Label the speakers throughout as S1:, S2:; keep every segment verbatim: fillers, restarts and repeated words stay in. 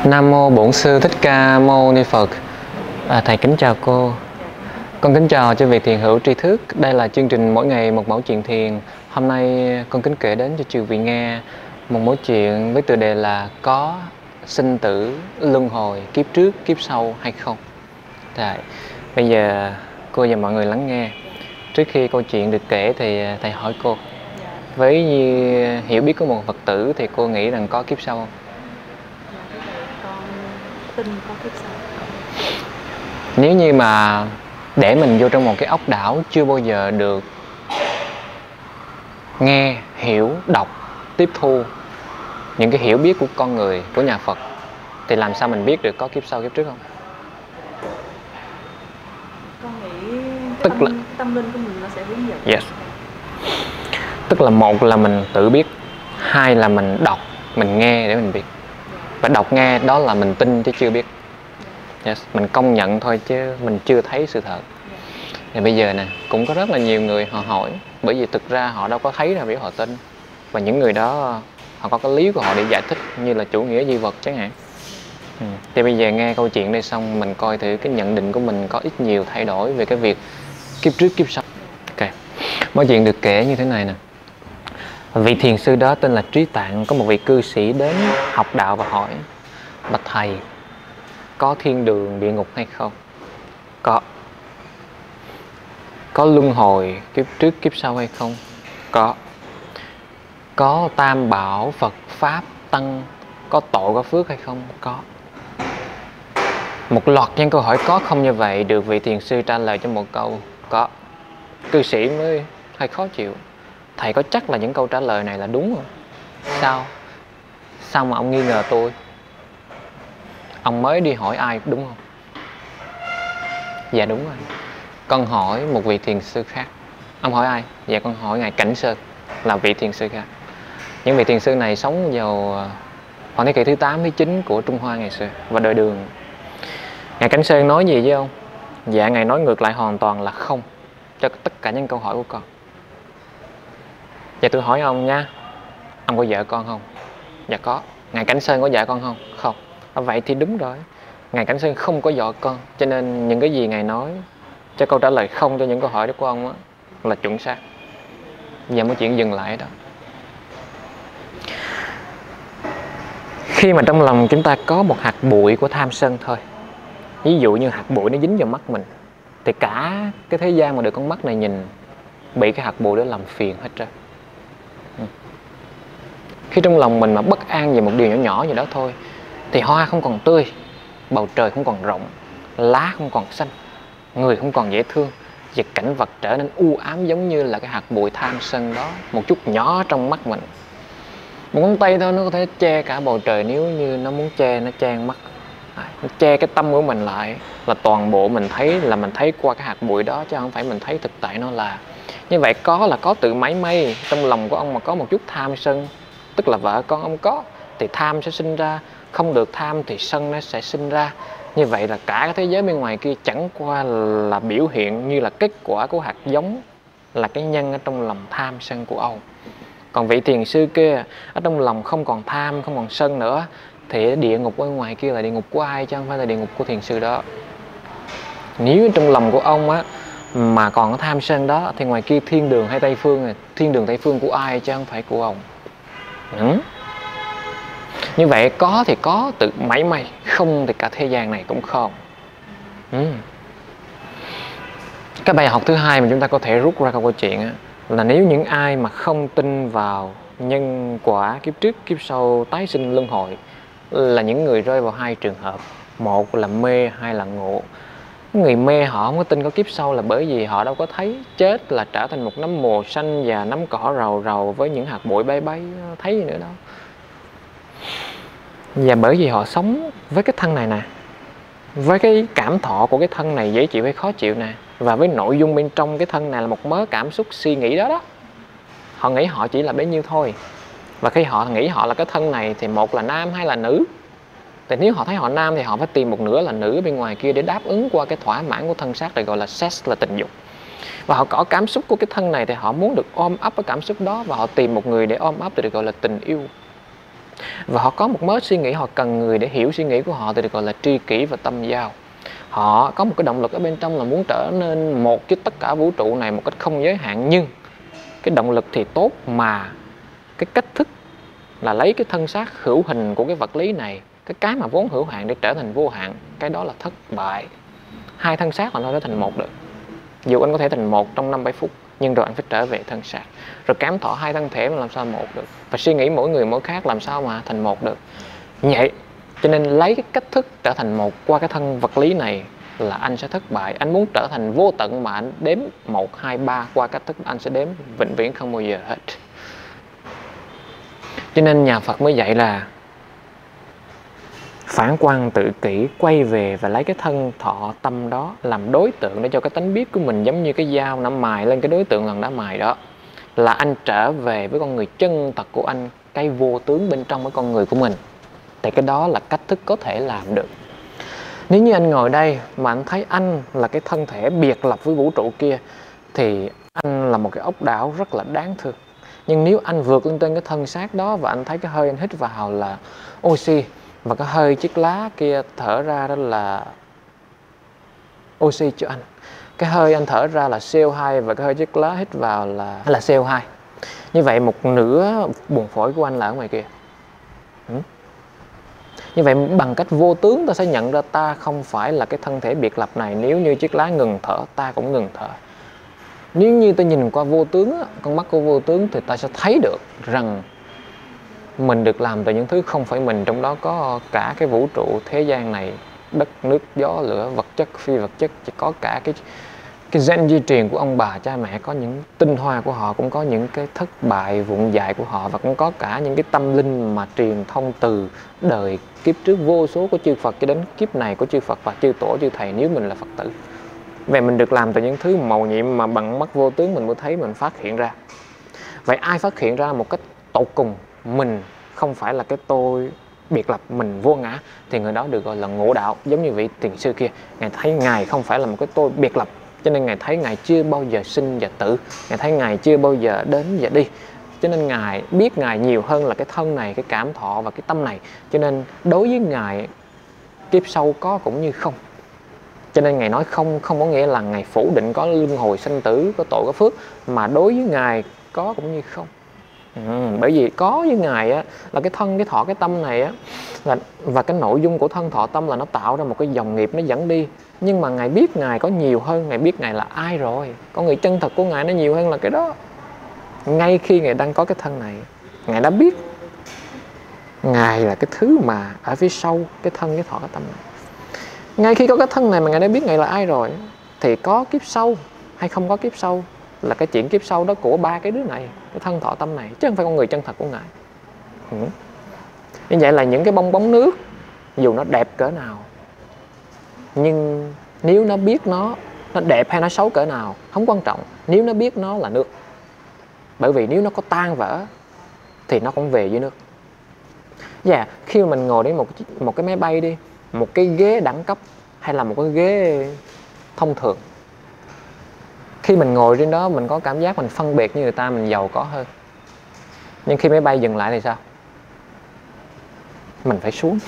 S1: Nam mô Bổn Sư Thích Ca Mâu Ni Phật. À, thầy kính chào cô. Con kính chào cho vị thiền hữu tri thức. Đây là chương trình mỗi ngày một mẫu chuyện thiền. Hôm nay con kính kể đến cho chư vị nghe một mẫu chuyện với tựa đề là có sinh tử luân hồi kiếp trước kiếp sau hay không. Rồi, bây giờ cô và mọi người lắng nghe. Trước khi câu chuyện được kể thì thầy hỏi cô, với như hiểu biết của một Phật tử thì cô nghĩ rằng có kiếp sau không?
S2: Tin có kiếp sau.
S1: Nếu như mà để mình vô trong một cái ốc đảo chưa bao giờ được nghe, hiểu, đọc, tiếp thu những cái hiểu biết của con người, của nhà Phật, thì làm sao mình biết được có kiếp sau kiếp trước không?
S2: Con nghĩ
S1: Tức
S2: tâm,
S1: là
S2: tâm linh của mình nó sẽ hướng dẫn.
S1: Yes. Tức là một là mình tự biết, hai là mình đọc, mình nghe để mình biết. Và đọc nghe đó là mình tin chứ chưa biết. Yes. Mình công nhận thôi chứ mình chưa thấy sự thật. Thì bây giờ nè, cũng có rất là nhiều người họ hỏi, bởi vì thực ra họ đâu có thấy đâu, biểu họ tin. Và những người đó họ có cái lý của họ để giải thích, như là chủ nghĩa duy vật chẳng hạn. Ừ. Thì bây giờ nghe câu chuyện đây xong, mình coi thử cái nhận định của mình có ít nhiều thay đổi về cái việc kiếp trước kiếp sau. Ok. Mọi chuyện được kể như thế này nè. Vị thiền sư đó tên là Trí Tạng. Có một vị cư sĩ đến học đạo và hỏi: bạch thầy, có thiên đường địa ngục hay không? Có. Có luân hồi kiếp trước kiếp sau hay không? Có. Có tam bảo Phật Pháp Tăng, có tội có phước hay không? Có. Một loạt những câu hỏi có không như vậy được vị thiền sư trả lời cho một câu: có. Cư sĩ mới hơi khó chịu. Thầy có chắc là những câu trả lời này là đúng không? Sao? Sao mà ông nghi ngờ tôi? Ông mới đi hỏi ai đúng không? Dạ đúng rồi. Con hỏi một vị thiền sư khác. Ông hỏi ai? Dạ con hỏi ngài Cảnh Sơn, là vị thiền sư khác. Những vị thiền sư này sống vào khoảng thế kỷ thứ tám, thứ chín của Trung Hoa ngày xưa và đời Đường. Ngài Cảnh Sơn nói gì với ông? Dạ ngài nói ngược lại hoàn toàn là không cho tất cả những câu hỏi của con. Dạ tôi hỏi ông nha, ông có vợ con không? Dạ có. Ngài Cảnh Sơn có vợ con không? Không. À, vậy thì đúng rồi, ngài Cảnh Sơn không có vợ con, cho nên những cái gì ngài nói cho câu trả lời không cho những câu hỏi đó của ông á, là chuẩn xác. Giờ mọi chuyện dừng lại đó. Khi mà trong lòng chúng ta có một hạt bụi của tham sân thôi, ví dụ như hạt bụi nó dính vào mắt mình, thì cả cái thế gian mà được con mắt này nhìn bị cái hạt bụi đó làm phiền hết trơn. Khi trong lòng mình mà bất an về một điều nhỏ nhỏ gì đó thôi, thì hoa không còn tươi, bầu trời không còn rộng, lá không còn xanh, người không còn dễ thương, và cảnh vật trở nên u ám giống như là cái hạt bụi tham sân đó, một chút nhỏ trong mắt mình. Một ngón tay thôi nó có thể che cả bầu trời, nếu như nó muốn che, nó che mắt, nó che cái tâm của mình lại, là toàn bộ mình thấy là mình thấy qua cái hạt bụi đó, chứ không phải mình thấy thực tại nó là. Như vậy có là có tự mảy may. Trong lòng của ông mà có một chút tham sân, tức là vợ con ông có, thì tham sẽ sinh ra. Không được tham thì sân nó sẽ sinh ra. Như vậy là cả cái thế giới bên ngoài kia chẳng qua là biểu hiện như là kết quả của hạt giống, là cái nhân ở trong lòng tham sân của ông. Còn vị thiền sư kia ở trong lòng không còn tham, không còn sân nữa, thì địa ngục ở ngoài kia là địa ngục của ai chứ không phải là địa ngục của thiền sư đó. Nếu trong lòng của ông á mà còn có tham sân đó, thì ngoài kia thiên đường hay Tây Phương, thiên đường Tây Phương của ai chứ không phải của ông. Ừ. Như vậy có thì có tự mảy may, không thì cả thế gian này cũng không. Ừ. Cái bài học thứ hai mà chúng ta có thể rút ra câu chuyện á, là nếu những ai mà không tin vào nhân quả kiếp trước kiếp sau tái sinh luân hồi, là những người rơi vào hai trường hợp. Một là mê, hai là ngộ. Người mê họ không có tin có kiếp sau là bởi vì họ đâu có thấy chết là trở thành một nấm mồ xanh và nấm cỏ rầu rầu với những hạt bụi bay bay, thấy gì nữa đâu. Và bởi vì họ sống với cái thân này nè, với cái cảm thọ của cái thân này dễ chịu hay khó chịu nè, và với nội dung bên trong cái thân này là một mớ cảm xúc suy nghĩ đó đó, họ nghĩ họ chỉ là bấy nhiêu thôi. Và khi họ nghĩ họ là cái thân này thì một là nam hay là nữ. Thì nếu họ thấy họ nam thì họ phải tìm một nửa là nữ bên ngoài kia để đáp ứng qua cái thỏa mãn của thân xác, được gọi là sex, là tình dục. Và họ có cảm xúc của cái thân này thì họ muốn được ôm ấp cái cảm xúc đó, và họ tìm một người để ôm ấp thì được gọi là tình yêu. Và họ có một mớ suy nghĩ, họ cần người để hiểu suy nghĩ của họ thì được gọi là tri kỷ và tâm giao. Họ có một cái động lực ở bên trong là muốn trở nên một với tất cả vũ trụ này một cách không giới hạn. Nhưng cái động lực thì tốt, mà cái cách thức là lấy cái thân xác hữu hình của cái vật lý này, cái cái mà vốn hữu hạn để trở thành vô hạn, cái đó là thất bại. Hai thân xác là nó trở thành một được. Dù anh có thể thành một trong năm bảy phút, nhưng rồi anh phải trở về thân xác. Rồi cảm thọ hai thân thể mà làm sao một được. Và suy nghĩ mỗi người mỗi khác làm sao mà thành một được. Vậy cho nên lấy cái cách thức trở thành một qua cái thân vật lý này là anh sẽ thất bại. Anh muốn trở thành vô tận mà anh đếm một, hai, ba qua cách thức anh sẽ đếm vĩnh viễn không bao giờ hết. Cho nên nhà Phật mới dạy là phản quan tự kỷ, quay về và lấy cái thân thọ tâm đó làm đối tượng để cho cái tánh biết của mình giống như cái dao nó mài lên cái đối tượng lần đã mài đó. Là anh trở về với con người chân thật của anh, cái vô tướng bên trong với con người của mình. Thì cái đó là cách thức có thể làm được. Nếu như anh ngồi đây mà anh thấy anh là cái thân thể biệt lập với vũ trụ kia, thì anh là một cái ốc đảo rất là đáng thương. Nhưng nếu anh vượt lên trên cái thân xác đó và anh thấy cái hơi anh hít vào là oxy, và cái hơi chiếc lá kia thở ra đó là oxy cho anh, cái hơi anh thở ra là xê o hai và cái hơi chiếc lá hít vào là là xê o hai. Như vậy một nửa buồng phổi của anh là ở ngoài kia. ừ. Như vậy bằng cách vô tướng ta sẽ nhận ra ta không phải là cái thân thể biệt lập này. Nếu như chiếc lá ngừng thở, ta cũng ngừng thở. Nếu như ta nhìn qua vô tướng, con mắt của vô tướng, thì ta sẽ thấy được rằng mình được làm từ những thứ không phải mình. Trong đó có cả cái vũ trụ thế gian này, đất, nước, gió, lửa, vật chất, phi vật chất. Chỉ có cả cái cái gen di truyền của ông bà cha mẹ, có những tinh hoa của họ, cũng có những cái thất bại vụn dại của họ, và cũng có cả những cái tâm linh mà truyền thông từ đời kiếp trước vô số của chư Phật cho đến kiếp này của chư Phật và chư tổ chư thầy nếu mình là Phật tử. Vậy mình được làm từ những thứ màu nhiệm mà bằng mắt vô tướng mình mới thấy, mình phát hiện ra. Vậy ai phát hiện ra một cách tột cùng mình không phải là cái tôi biệt lập, mình vô ngã, thì người đó được gọi là ngộ đạo. Giống như vị tiền sư kia, Ngài thấy Ngài không phải là một cái tôi biệt lập, cho nên Ngài thấy Ngài chưa bao giờ sinh và tử, Ngài thấy Ngài chưa bao giờ đến và đi. Cho nên Ngài biết Ngài nhiều hơn là cái thân này, cái cảm thọ và cái tâm này. Cho nên đối với Ngài, kiếp sau có cũng như không. Cho nên Ngài nói không, không có nghĩa là Ngài phủ định có luân hồi sanh tử, có tội có phước, mà đối với Ngài có cũng như không. Ừ, bởi vì có với Ngài á, là cái thân, cái thọ, cái tâm này á, là, và cái nội dung của thân thọ tâm là nó tạo ra một cái dòng nghiệp nó dẫn đi. Nhưng mà Ngài biết Ngài có nhiều hơn, Ngài biết Ngài là ai rồi. Con người chân thật của Ngài nó nhiều hơn là cái đó. Ngay khi Ngài đang có cái thân này, Ngài đã biết Ngài là cái thứ mà ở phía sau cái thân, cái thọ, cái tâm này. Ngay khi có cái thân này mà Ngài đã biết Ngài là ai rồi, thì có kiếp sau hay không có kiếp sau là cái chuyện kiếp sau đó của ba cái đứa này, cái thân thọ tâm này, chứ không phải con người chân thật của Ngài. ừ. Như vậy là những cái bong bóng nước, dù nó đẹp cỡ nào, nhưng nếu nó biết nó nó đẹp hay nó xấu cỡ nào không quan trọng, nếu nó biết nó là nước. Bởi vì nếu nó có tan vỡ thì nó cũng về dưới nước. Dạ, yeah, khi mà mình ngồi đến một, một cái máy bay đi, một cái ghế đẳng cấp hay là một cái ghế thông thường, khi mình ngồi trên đó mình có cảm giác mình phân biệt như người ta, mình giàu có hơn. Nhưng khi máy bay dừng lại thì sao? Mình phải xuống.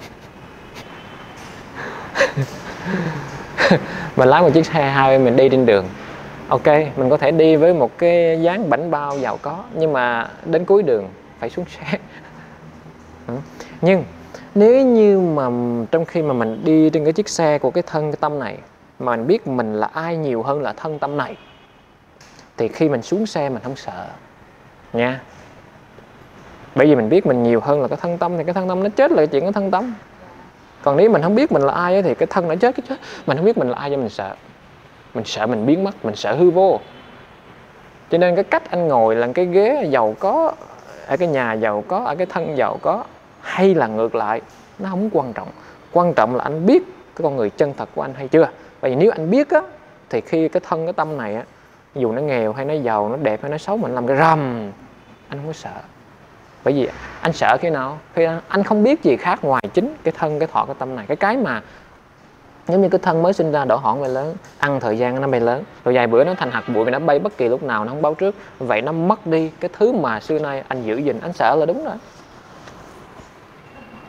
S1: Mình lái một chiếc xe hai mình đi trên đường, ok, mình có thể đi với một cái dáng bảnh bao giàu có, nhưng mà đến cuối đường phải xuống xe. Nhưng nếu như mà trong khi mà mình đi trên cái chiếc xe của cái thân cái tâm này, mà mình biết mình là ai nhiều hơn là thân tâm này, thì khi mình xuống xe mình không sợ nha. Bởi vì mình biết mình nhiều hơn là cái thân tâm, thì cái thân tâm nó chết là cái chuyện của thân tâm. Còn nếu mình không biết mình là ai ấy, thì cái thân nó chết, cái chết. Mình không biết mình là ai cho mình sợ. Mình sợ mình biến mất, mình sợ hư vô. Cho nên cái cách anh ngồi là cái ghế giàu có, ở cái nhà giàu có, ở cái thân giàu có, hay là ngược lại, nó không quan trọng. Quan trọng là anh biết cái con người chân thật của anh hay chưa. Bởi vì nếu anh biết á, thì khi cái thân, cái tâm này á, dù nó nghèo hay nó giàu, nó đẹp hay nó xấu, mình làm cái rầm, anh không có sợ. Bởi vì anh sợ khi nào? Khi anh không biết gì khác ngoài chính cái thân, cái thọ, cái tâm này. Cái cái mà giống như cái thân mới sinh ra đỏ hỏn bay lớn, ăn thời gian nó bay lớn, rồi vài bữa nó thành hạt bụi và nó bay bất kỳ lúc nào, nó không báo trước. Vậy nó mất đi cái thứ mà xưa nay anh giữ gìn, anh sợ là đúng rồi.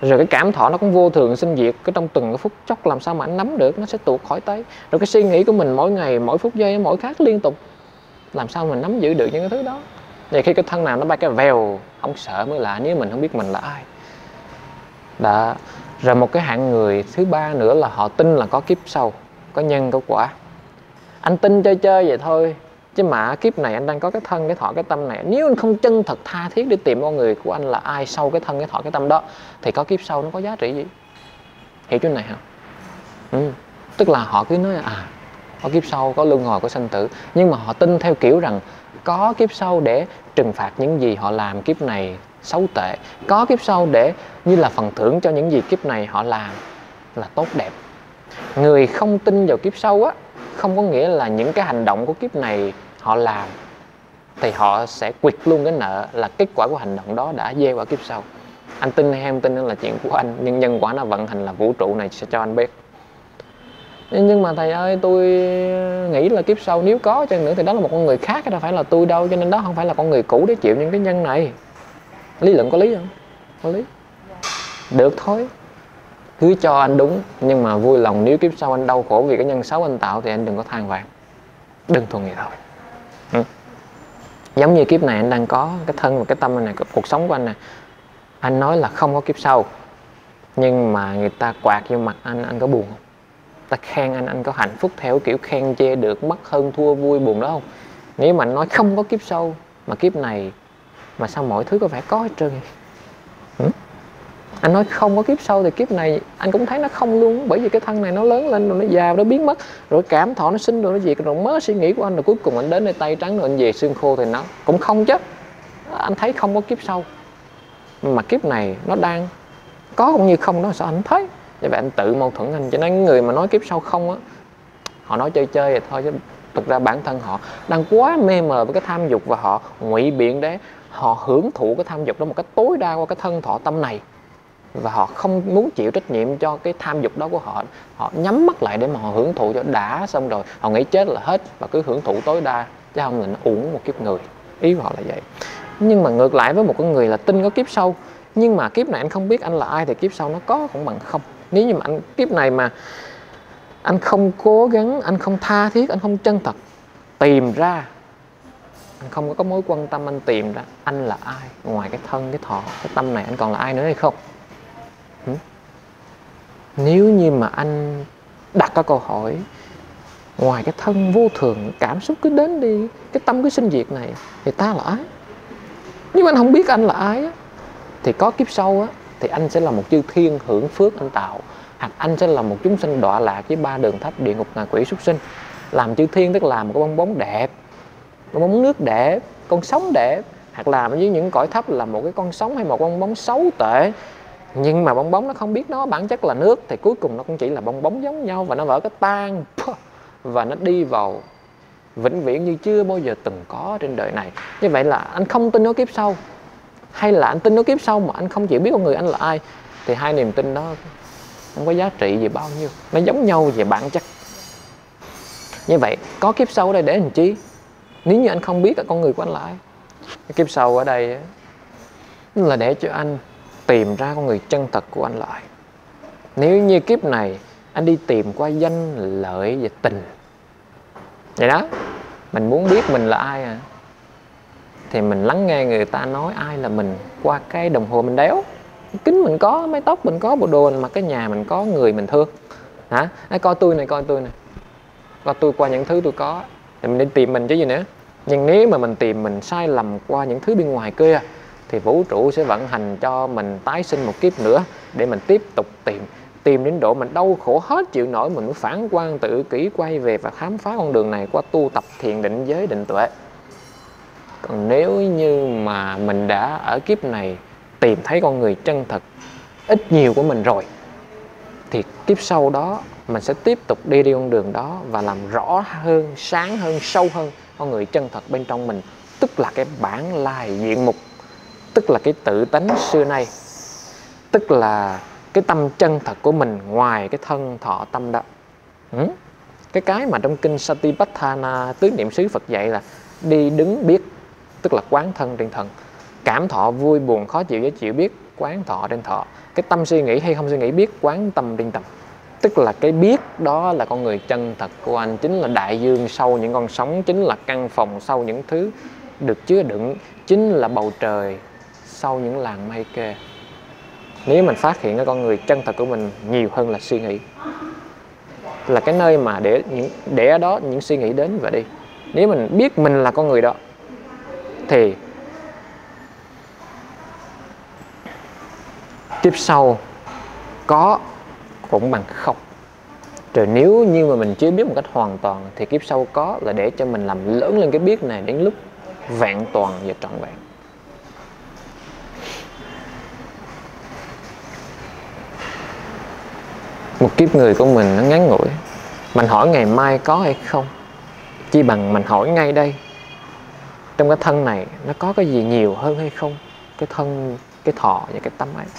S1: Rồi cái cảm thọ nó cũng vô thường sinh diệt, cái trong từng cái phút chốc làm sao mà anh nắm được, nó sẽ tuột khỏi tay. Rồi cái suy nghĩ của mình mỗi ngày, mỗi phút giây, mỗi khác liên tục, làm sao mình nắm giữ được những cái thứ đó. Vậy khi cái thân nào nó bay cái vèo, không sợ mới lạ, nếu mình không biết mình là ai. Đó. Rồi một cái hạng người thứ ba nữa là họ tin là có kiếp sau, có nhân có quả. Anh tin chơi chơi vậy thôi, chứ mà kiếp này anh đang có cái thân, cái thọ, cái tâm này. Nếu anh không chân thật tha thiết để tìm con người của anh là ai sau cái thân, cái thọ, cái tâm đó, thì có kiếp sau nó có giá trị gì? Hiểu chỗ này không? Ừ. Tức là họ cứ nói à, có kiếp sau, có luân hồi, có sanh tử. Nhưng mà họ tin theo kiểu rằng có kiếp sau để trừng phạt những gì họ làm kiếp này xấu tệ, có kiếp sau để như là phần thưởng cho những gì kiếp này họ làm là tốt đẹp. Người không tin vào kiếp sau á, không có nghĩa là những cái hành động của kiếp này họ làm thì họ sẽ quyệt luôn cái nợ là kết quả của hành động đó đã gieo ở kiếp sau. Anh tin hay không tin đó là chuyện của anh, nhưng nhân quả nó vận hành là vũ trụ này sẽ cho anh biết. Nhưng mà thầy ơi, tôi nghĩ là kiếp sau nếu có cho nữa thì đó là một con người khác, đâu phải là tôi đâu, cho nên đó không phải là con người cũ để chịu những cái nhân này. Lý luận có lý không? Có lý. Được thôi, cứ cho anh đúng, nhưng mà vui lòng nếu kiếp sau anh đau khổ vì cái nhân xấu anh tạo thì anh đừng có than vãn. Đừng thuần vậy thôi. Ừ. Giống như kiếp này anh đang có cái thân và cái tâm này, cuộc sống của anh này, anh nói là không có kiếp sau, nhưng mà người ta quạt vô mặt anh, anh có buồn không? Ta khen anh, anh có hạnh phúc theo kiểu khen chê được, mất hơn thua vui buồn đó không? Nếu mà anh nói không có kiếp sau, mà kiếp này mà sao mọi thứ có vẻ có hết trơn vậy? Ừ? Anh nói không có kiếp sau thì kiếp này anh cũng thấy nó không luôn. Bởi vì cái thân này nó lớn lên rồi nó già, nó biến mất, rồi cảm thọ nó sinh rồi nó diệt, rồi mớ suy nghĩ của anh, rồi cuối cùng anh đến đây tay trắng rồi anh về xương khô thì nó cũng không chứ. Anh thấy không có kiếp sau, mà kiếp này nó đang có cũng như không đó, sao anh thấy? Vậy vậy anh tự mâu thuẫn anh. Cho nên người mà nói kiếp sau không á, họ nói chơi chơi vậy thôi, chứ thực ra bản thân họ đang quá mê mờ với cái tham dục, và họ ngụy biện để họ hưởng thụ cái tham dục đó một cách tối đa qua cái thân thọ tâm này, và họ không muốn chịu trách nhiệm cho cái tham dục đó của họ. Họ nhắm mắt lại để mà họ hưởng thụ cho đã, xong rồi họ nghĩ chết là hết và cứ hưởng thụ tối đa, chứ không là nó uổng một kiếp người. Ý của họ là vậy. Nhưng mà ngược lại với một con người là tin có kiếp sau, nhưng mà kiếp này anh không biết anh là ai, thì kiếp sau nó có cũng bằng không. Nếu như mà anh kiếp này mà anh không cố gắng, anh không tha thiết, anh không chân thật tìm ra, anh không có mối quan tâm anh tìm ra anh là ai ngoài cái thân, cái thọ, cái tâm này, anh còn là ai nữa hay không? Ừ? Nếu như mà anh đặt cái câu hỏi ngoài cái thân vô thường, cảm xúc cứ đến đi, cái tâm cứ sinh diệt này, thì ta là ai? Nếu anh không biết anh là ai á, thì có kiếp sau á, thì anh sẽ là một chư thiên hưởng phước anh tạo, hoặc anh sẽ là một chúng sinh đọa lạc với ba đường thấp, địa ngục, ngạ quỷ, súc sinh. Làm chư thiên tức là một cái bong bóng đẹp, bong bóng nước đẹp, con sóng đẹp, hoặc là với những cõi thấp là một cái con sóng hay một bong bóng xấu tệ. Nhưng mà bong bóng nó không biết nó bản chất là nước, thì cuối cùng nó cũng chỉ là bong bóng giống nhau, và nó vỡ cái tan và nó đi vào vĩnh viễn như chưa bao giờ từng có trên đời này. Như vậy là anh không tin có kiếp sau, hay là anh tin có kiếp sau mà anh không chịu biết con người anh là ai, thì hai niềm tin đó không có giá trị gì bao nhiêu, nó giống nhau về bản chất. Như vậy có kiếp sau ở đây để làm chi? Nếu như anh không biết con người của anh là ai, cái kiếp sau ở đây là để cho anh tìm ra con người chân thật của anh lại. Nếu như kiếp này anh đi tìm qua danh lợi và tình, vậy đó, mình muốn biết mình là ai à, thì mình lắng nghe người ta nói ai là mình qua cái đồng hồ mình đeo, kính mình có, mái tóc mình có, bộ đồ mình mặc, cái nhà mình có, người mình thương. Hả? À, coi tôi này, coi tôi này, coi tôi qua những thứ tôi có, thì mình đi tìm mình chứ gì nữa. Nhưng nếu mà mình tìm mình sai lầm qua những thứ bên ngoài kia, thì vũ trụ sẽ vận hành cho mình tái sinh một kiếp nữa để mình tiếp tục tìm. Tìm đến độ mình đau khổ hết chịu nổi, mình mới phản quan tự kỷ, quay về và khám phá con đường này qua tu tập thiền định giới định tuệ. Còn nếu như mà mình đã ở kiếp này tìm thấy con người chân thật ít nhiều của mình rồi, thì kiếp sau đó mình sẽ tiếp tục đi đi con đường đó và làm rõ hơn, sáng hơn, sâu hơn con người chân thật bên trong mình, tức là cái bản lai diện mục, tức là cái tự tánh xưa nay, tức là cái tâm chân thật của mình ngoài cái thân thọ tâm đó. Ừ? Cái cái mà trong kinh Satipatthana tứ niệm xứ Phật dạy là đi đứng biết, tức là quán thân trên thân. Cảm thọ vui buồn khó chịu dễ chịu biết quán thọ trên thọ. Cái tâm suy nghĩ hay không suy nghĩ biết quán tâm trên tâm. Tức là cái biết đó là con người chân thật của anh, chính là đại dương sau những con sóng, chính là căn phòng sau những thứ được chứa đựng, chính là bầu trời sau những làn mây kề. Nếu mình phát hiện cái con người chân thật của mình nhiều hơn là suy nghĩ, là cái nơi mà để những để ở đó những suy nghĩ đến và đi. Nếu mình biết mình là con người đó thì kiếp sau có cũng bằng không. Rồi nếu như mà mình chưa biết một cách hoàn toàn thì kiếp sau có là để cho mình làm lớn lên cái biết này đến lúc vẹn toàn và trọn vẹn. Một kiếp người của mình nó ngắn ngủi. Mình hỏi ngày mai có hay không, chi bằng mình hỏi ngay đây. Trong cái thân này nó có cái gì nhiều hơn hay không, cái thân, cái thọ và cái tâm ấy.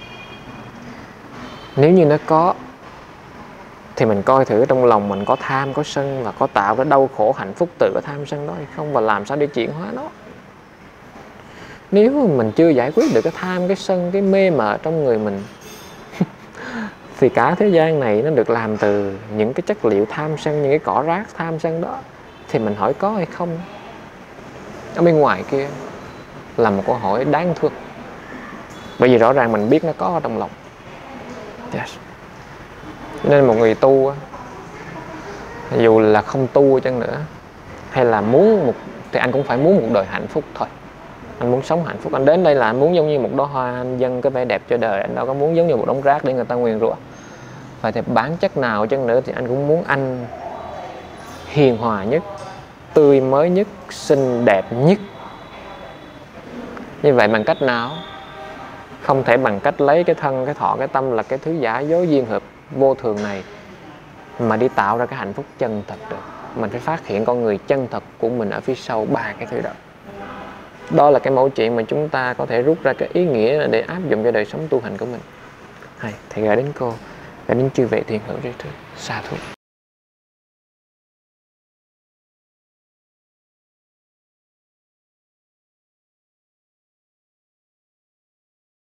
S1: Nếu như nó có thì mình coi thử trong lòng mình có tham, có sân và có tạo ra đau khổ, hạnh phúc từ cái tham sân đó hay không, và làm sao để chuyển hóa nó. Nếu mà mình chưa giải quyết được cái tham, cái sân, cái mê mà trong người mình thì cả thế gian này nó được làm từ những cái chất liệu tham sân, những cái cỏ rác tham sân đó. Thì mình hỏi có hay không ở bên ngoài kia là một câu hỏi đáng thương. Bởi vì rõ ràng mình biết nó có ở trong lòng. Yes. Nên một người tu dù là không tu chăng nữa, hay là muốn một thì anh cũng phải muốn một đời hạnh phúc thôi. Anh muốn sống hạnh phúc. Anh đến đây là anh muốn giống như một đóa hoa, anh dâng cái vẻ đẹp cho đời. Anh đâu có muốn giống như một đống rác để người ta nguyền rủa. Vậy thì bản chất nào chăng nữa thì anh cũng muốn anh hiền hòa nhất, tươi mới nhất, xinh đẹp nhất. Như vậy bằng cách nào? Không thể bằng cách lấy cái thân, cái thọ, cái tâm là cái thứ giả dối duyên hợp vô thường này mà đi tạo ra cái hạnh phúc chân thật được. Mình phải phát hiện con người chân thật của mình ở phía sau ba cái thứ đó. Đó là cái mẫu chuyện mà chúng ta có thể rút ra cái ý nghĩa để áp dụng cho đời sống tu hành của mình. Hay, thì gửi đến cô, gửi đến chư vị thiền hữu trí thức. Sa thú.